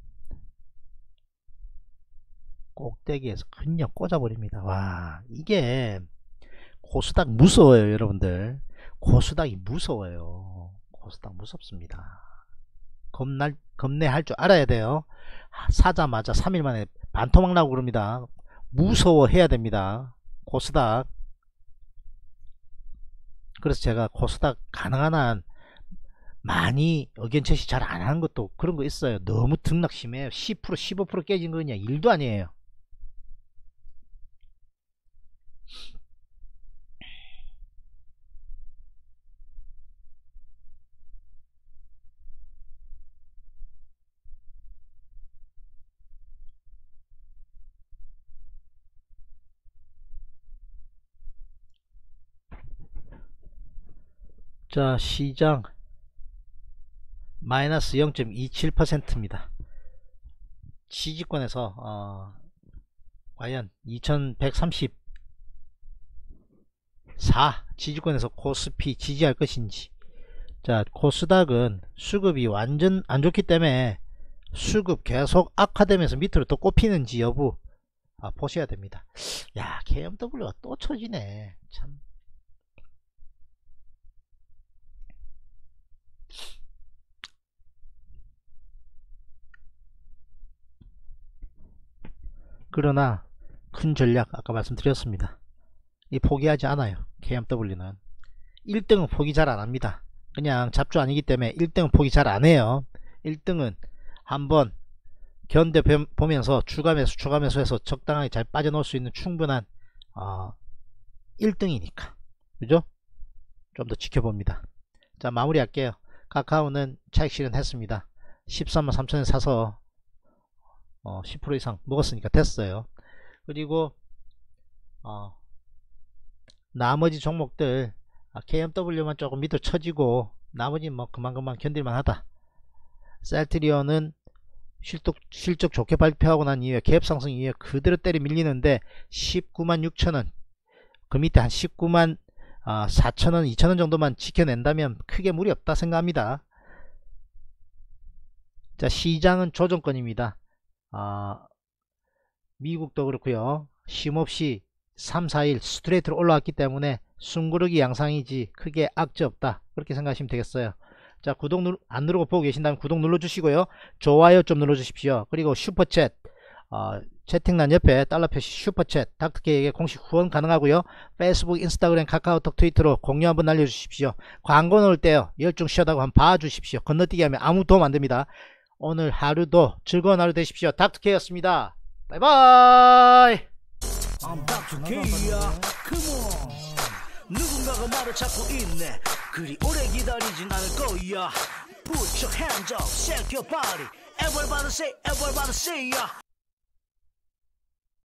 꼭대기에서 그냥 꽂아버립니다. 와, 이게 코스닥 무서워요. 여러분들, 코스닥이 무서워요. 코스닥 무섭습니다. 겁내할 줄 알아야 돼요. 사자마자 3일 만에 반토막 나고 그럽니다. 무서워해야 됩니다. 코스닥. 그래서 제가 코스닥 가능한 한 많이 의견 제시 잘 안 하는 것도 그런 거 있어요. 너무 등락 심해요. 10% 15% 깨진 거 그냥 일도 아니에요. 자, 시장 마이너스 0.27%입니다. 지지권에서 과연 2134 지지권에서 코스피 지지할 것인지. 자, 코스닥은 수급이 완전 안 좋기 때문에 수급 계속 악화되면서 밑으로 또 꼽히는지 여부 보셔야 됩니다. 야, KMW가 또 처지네. 참. 그러나 큰 전략 아까 말씀드렸습니다. 이 포기하지 않아요. KMW는 1등은 포기 잘 안합니다. 그냥 잡주 아니기 때문에 1등은 포기 잘 안해요. 1등은 한번 견뎌 보면서 추가매수해서 적당하게 잘 빠져놓을 수 있는 충분한 1등이니까 그죠? 좀 더 지켜봅니다. 자, 마무리할게요. 카카오는 차익 실현했습니다. 13만 3천원 사서 10% 이상 먹었으니까 됐어요. 그리고 나머지 종목들 KMW만 조금 밑으로 쳐지고 나머지는 뭐 그만 견딜만 하다. 셀트리온은 실적 좋게 발표하고 난 이후에 갭 상승 이후에 그대로 때려 밀리는데 19만 6천원 그 밑에 한 19만 4천원 2천원 정도만 지켜낸다면 크게 무리 없다 생각합니다. 자, 시장은 조정권입니다. 미국도 그렇고요. 쉼없이 3, 4일 스트레이트로 올라왔기 때문에 숨고르기 양상이지 크게 악재 없다 그렇게 생각하시면 되겠어요. 자, 구독 안 누르고 보고 계신다면 구독 눌러주시고요. 좋아요 좀 눌러주십시오. 그리고 슈퍼챗 채팅란 옆에 달러 표시 슈퍼챗 닥터케이에게 공식 후원 가능하고요. 페이스북, 인스타그램, 카카오톡, 트위터로 공유 한번 날려주십시오. 광고 넣을 때요 열중 쉬어다고 한번 봐주십시오. 건너뛰기 하면 아무 도움 안됩니다. 오늘 하루도 즐거운 하루 되십시오. 닥터케이였습니다. 바이바이. I'm Dr. K야. Come on. 누군가가 말을 찾고 있네. 그리 오래 기다리진 않을 거야. Put your hands up, shake your body. Everybody say, everybody say, yeah.